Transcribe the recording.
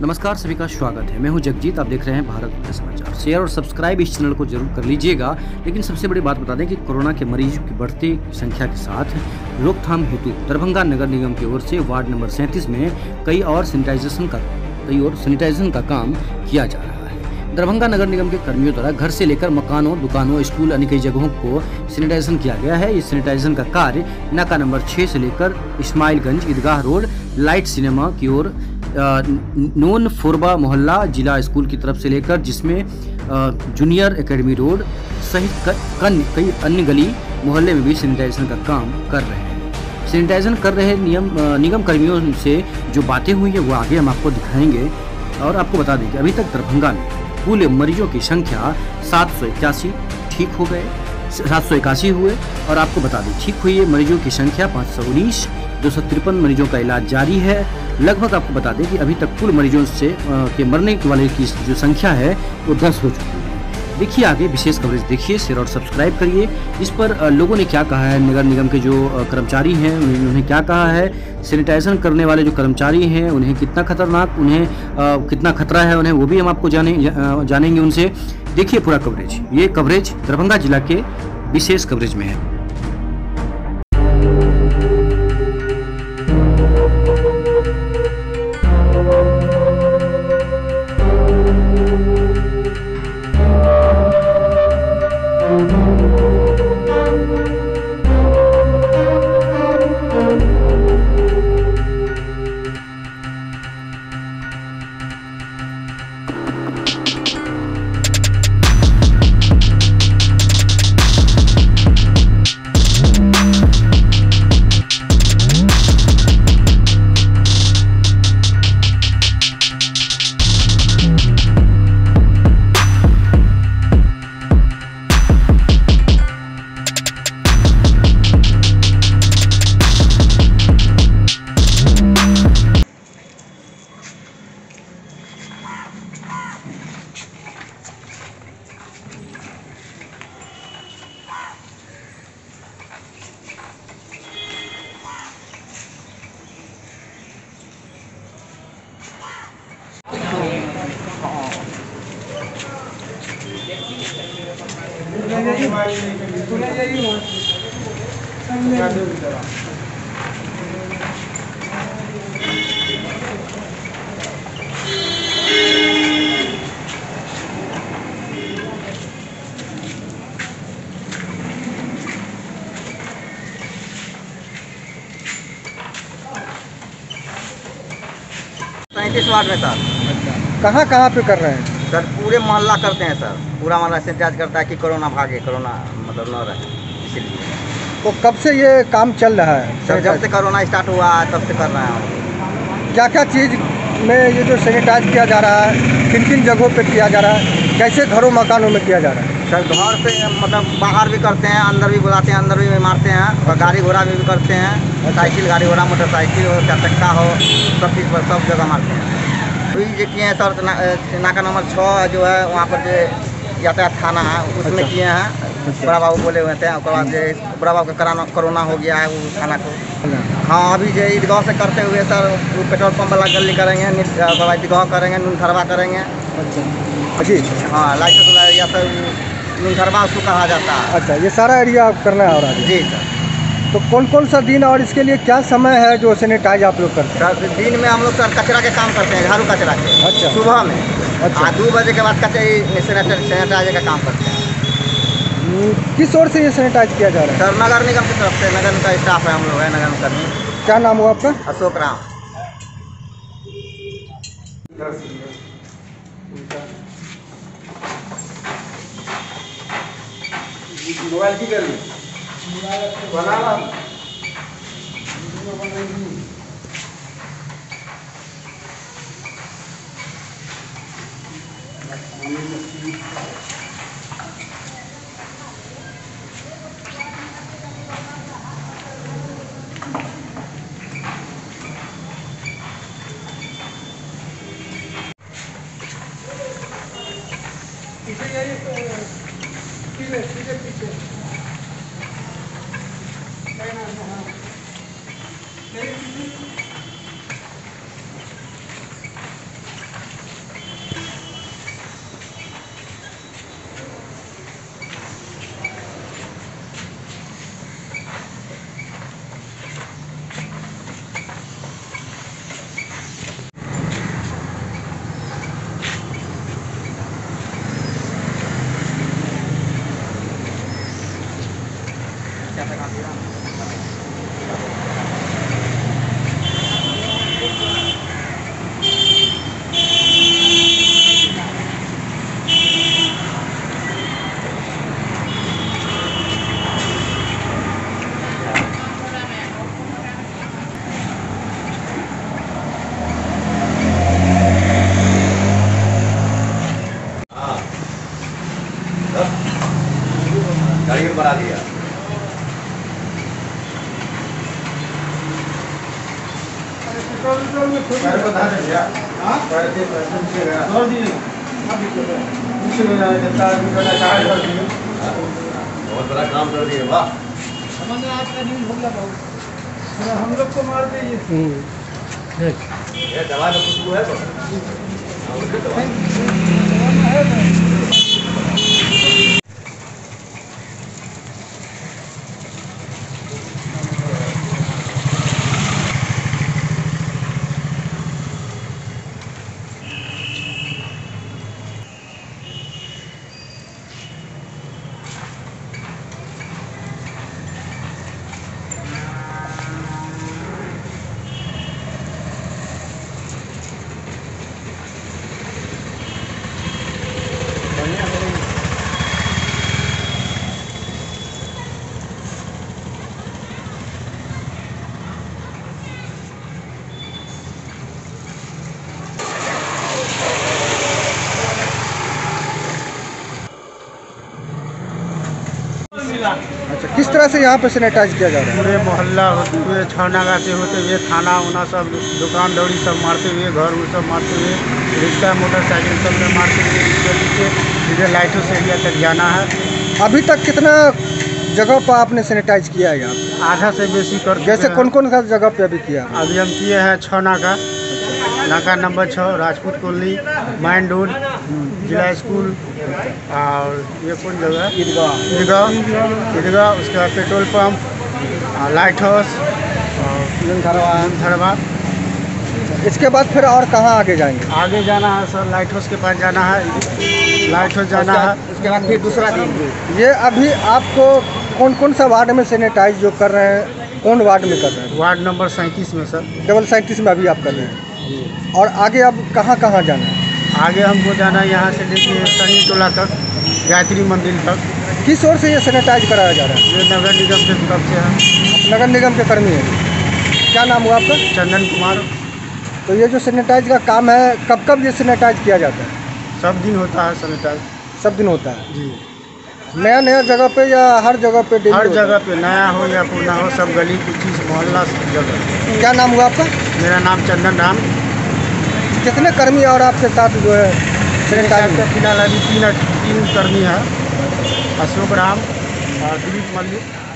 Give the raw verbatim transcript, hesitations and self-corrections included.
नमस्कार, सभी का स्वागत है। मैं हूं जगजीत। आप देख रहे हैं भारत के समाचार। शेयर और सब्सक्राइब इस चैनल को जरूर कर लीजिएगा। लेकिन सबसे बड़ी बात बता दें कि कोरोना के मरीजों की बढ़ती संख्या के साथ रोकथाम हेतु दरभंगा नगर निगम की ओर से वार्ड नंबर सैंतीस में कई और सैनिटाइजेशन का कई और सैनिटाइजेशन का काम किया जा रहा है। दरभंगा नगर निगम के कर्मियों द्वारा घर से लेकर मकानों, दुकानों, स्कूल अन्य कई जगहों को सैनिटाइजेशन किया गया है। इस सैनिटाइजेशन का कार्य नाका नंबर छह से लेकर Ismailganj Eidgah road light cinema की ओर नून फोरबा मोहल्ला जिला स्कूल की तरफ से लेकर जिसमें जूनियर एकेडमी रोड सहित कई अन्य गली मोहल्ले में भी सैनिटाइजेशन का काम कर रहे हैं। सैनिटाइजेशन कर रहे नियम निगम कर्मियों से जो बातें हुई है वो आगे हम आपको दिखाएंगे। और आपको बता दें कि अभी तक दरभंगा में कुल मरीजों की संख्या सात सौ इक्यासी ठीक हो गए सात सौ इक्यासी हुए। और आपको बता दें ठीक हुई मरीजों की संख्या पाँच सौ उन्नीस दो सौ तिरपन मरीजों का इलाज जारी है। लगभग आपको बता दें कि अभी तक कुल मरीजों से आ, के मरने वाले की जो संख्या है वो दस हो चुकी है। देखिए आगे विशेष कवरेज देखिए, शेयर और सब्सक्राइब करिए। इस पर आ, लोगों ने क्या कहा है, नगर निगम के जो आ, कर्मचारी हैं उन्होंने क्या कहा है, सैनिटाइजेशन करने वाले जो कर्मचारी हैं उन्हें कितना खतरनाक उन्हें आ, कितना खतरा है उन्हें, वो भी हम आपको जाने जा, जानेंगे उनसे। देखिए पूरा कवरेज, ये कवरेज दरभंगा जिला के विशेष कवरेज में है। पैंतीस वार्ड में सर। कहाँ कहाँ पे कर रहे हैं सर पूरे मोहल्ला करते हैं सर, पूरा मोहल्ला सैनिटाइज करता है कि कोरोना भागे, कोरोना मतलब न रहे, इसीलिए। तो कब से ये काम चल रहा है सर जब से कोरोना स्टार्ट हुआ है तब से कर रहे हैं। क्या क्या चीज़ में ये जो सैनिटाइज किया जा रहा है, किन किन जगहों पे किया जा रहा है, कैसे घरों मकानों में किया जा रहा है? सर घर से मतलब बाहर भी करते हैं, अंदर भी बुलाते हैं, अंदर भी मारते हैं, और गाड़ी घोड़ा भी करते हैं, साइकिल गाड़ी घोड़ा मोटरसाइकिल हो चार चक्का हो सब चीज़ पर सब जगह मारते हैं। अभी जो किए हैं सर ना, नाका नंबर छः जो है वहाँ पर जो यातायात थाना है उसमें किए हैं। बड़ा बाबू बोले हुए थे, उसके बाद जो बड़ा बाबू का कराना कोरोना हो गया है वो थाना को। हाँ अभी जो ईदगाह से करते हुए सर वो पेट्रोल पंप वाला गली करेंगे, ईदगाह करेंगे, नूनथरवा करेंगे। अच्छा जी, हाँ लाइसेंस या सर नूनथरवा उसको कहा जाता है। अच्छा ये सारा एरिया करना है और आगे जी सर। तो कौन कौन सा दिन और इसके लिए क्या समय है जो सैनिटाइज आप लोग करते हैं? सर दिन में हम लोग सर कचरा के काम करते हैं, झाड़ू कचरा के। अच्छा सुबह में। अच्छा दो बजे के बाद कचरा सैनिटाइज का काम करते हैं। किस ओर से ये सैनिटाइज किया जा रहा है? सर नगर निगम की तरफ से, नगर का स्टाफ है हम लोग है, नगर निगम कर्मी। क्या नाम हुआ आपका? अशोक राम। मोबाइल की कर ली बना ला। पीछे जाइए, पीछे पीछे पीछे बहुत बड़ा काम कर दिए, वाह। हम लोग को मार दीजिए। ये दवा का खुशबू है तो अच्छा, किस तरह से यहाँ पे सैनिटाइज किया जा रहा है? पूरे मोहल्ला होते हुए छावनागा से होते हुए थाना उना सब दुकान दौड़ी सब मारते हुए घर उर सब मारते हुए रिक्शा मोटरसाइकिल सब में मारते हुए इसके पीछे सीधे लाइटों से एरिया तक जाना है। अभी तक कितना जगह पर आपने सैनिटाइज किया है यहाँ पे? आधा से बेसी कर जैसे कौन कौन सा जगह पे अभी किया? अभी हम किए हैं छः नाका, नाका नंबर छः, राजपूत कॉलोनी, माइन रोड, जिला स्कूल और ये कौन जगह ईदगाह ईदगाह ईदगाह उसके बाद पेट्रोल पंप, लाइट हाउस और धरवा। इसके बाद फिर और कहाँ आगे जाएंगे? आगे जाना है सर, लाइट हाउस के पास जाना है, लाइट हाउस जाना है। उसके बाद फिर दूसरा दिन ये अभी आपको कौन कौन सा वार्ड में सैनिटाइज जो कर रहे हैं, कौन वार्ड में कर रहे हैं? वार्ड नंबर सैंतीस में सर। केवल सैंतीस में अभी आप कर रहे हैं। और आगे अब कहाँ कहाँ जाना है? आगे हमको जाना है यहाँ से लेके सनी टोला तक, गायत्री मंदिर तक। किस ओर से ये सैनिटाइज कराया जा रहा है? ये नगर निगम के तरफ से है। नगर निगम के कर्मी हैं। क्या नाम हुआ आपका? चंदन कुमार। तो ये जो सैनिटाइज का काम है, कब कब ये सैनिटाइज किया जाता है? सब दिन होता है सैनिटाइज। सब दिन होता है। जी, नया नया जगह पे या हर जगह पे डेली हर होता है? जगह पे, नया हो या पुराना हो, सब गली कुची मोहल्ला सब जगह। क्या नाम हुआ आपका? मेरा नाम चंदन राम। कितने कर्मी और आपके साथ जो है सैनिटाइज का फिलहाल अभी तीन तीन कर्मी है, अशोक राम और दिलीप मल्लिक।